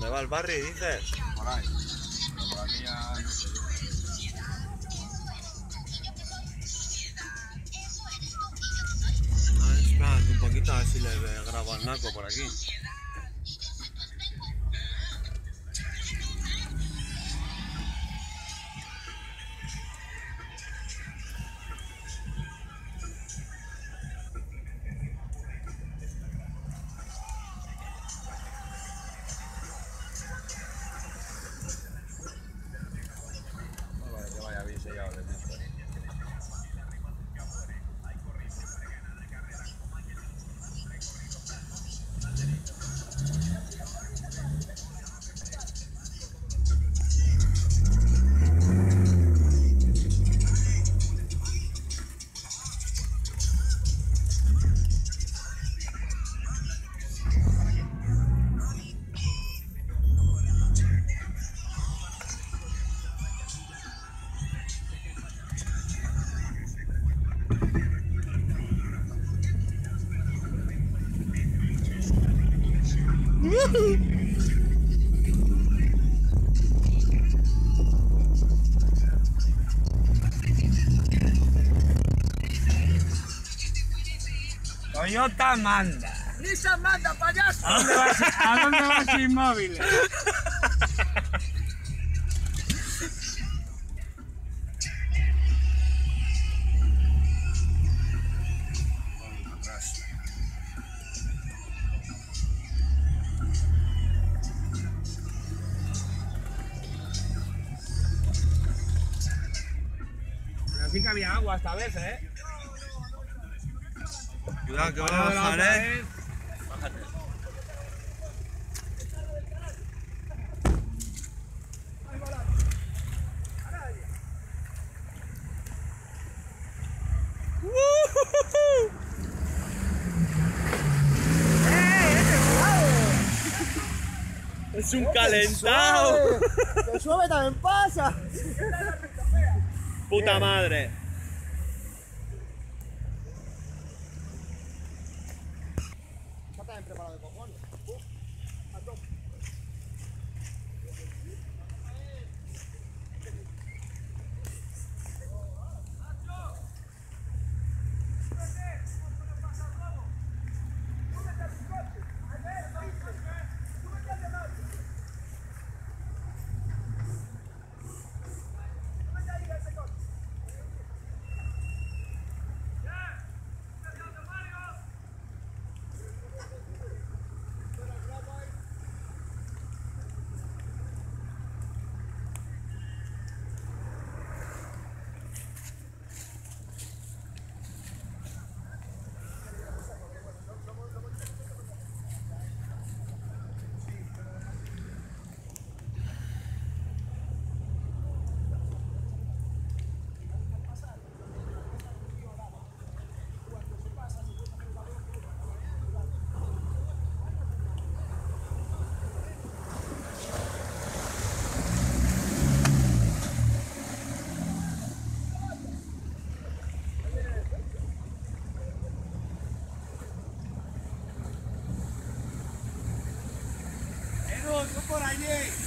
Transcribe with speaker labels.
Speaker 1: dónde va el Barry, dices?
Speaker 2: Por ahí. Pero por aquí ya no sé yo.
Speaker 1: A ver, espérate un poquito a ver si le grabo al Naco por aquí.
Speaker 2: No vale que vaya bien sellado de dentro.
Speaker 3: Toyota manda.
Speaker 4: Nissan manda, payaso.
Speaker 3: ¿A dónde vas inmóviles? Pero sí que había agua esta vez, ¿eh?
Speaker 1: Cuidado que voy a bajar, ¿eh?
Speaker 2: Bájate.
Speaker 1: Es un calentado.
Speaker 4: Que suave también pasa.
Speaker 1: Puta madre.
Speaker 4: Está también preparado de cojones. A tope.
Speaker 3: Edu, tú por allí.